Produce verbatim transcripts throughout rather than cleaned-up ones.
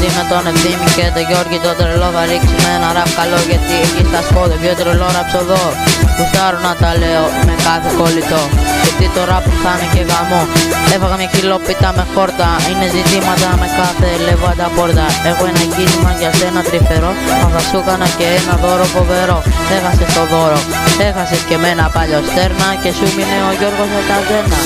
μαζί με τον Ευθύμη και τον Γιώργη το τρελό. Θα ρίξουμε ένα ραπ καλό γιατί εκεί στα σκόδια πιο τρελό ραψοδό. Γουστάρω να τα λέω με κάθε κολλητό, γιατί το ραπ θα είναι και γαμό. Έφαγα μια κιλόπιτα με χόρτα, είναι ζητήματα με κάθε λεβάντα πόρτα. Έχω ένα κίνημα για σένα τρυφερό, μα θα σου έκανα και ένα δώρο φοβερό. Έχασες το δώρο, έχασες και με ένα παλιό στέρνα και σου μείνε ο Γιώργος με τα ζένα.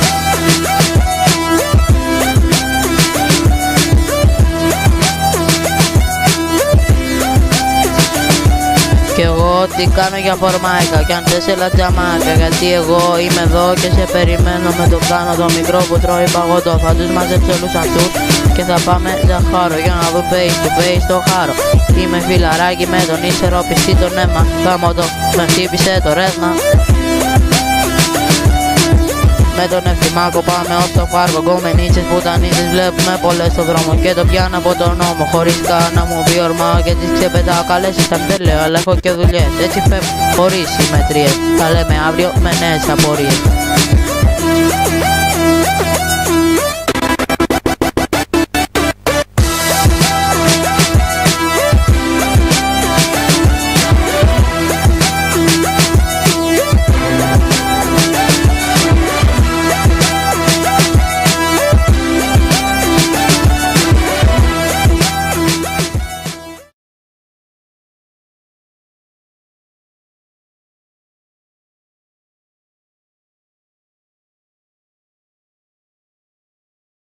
Κι εγώ τι κάνω για φορμάικα κι αν θες έλα τζαμάκα, γιατί εγώ είμαι εδώ και σε περιμένω με το κάνω το μικρό που τρώει παγωτό. Θα τους μαζέψω όλους αυτούς και θα πάμε ζαχάρο για να δουν face to face το χάρο. Είμαι φιλαράκι με τον ίσερο πιστή τον αίμα, γάμο το με χτύπησε το ρεύμα. Με τον Ευθυμάκο πάμε ως το πάρκο, γκομενίτσες, πουτανίτσες, βλέπουμε πολλές στο δρόμο και το πιάνω από τον νόμο. Χωρίς καν να μου πει ορμάω και τις ξεπετάω καλές ήταν δεν λέω, αλλά έχω και δουλειές, έτσι φεύγω χωρίς συμμετρίες. Θα λέμε αύριο με νέες απορίες.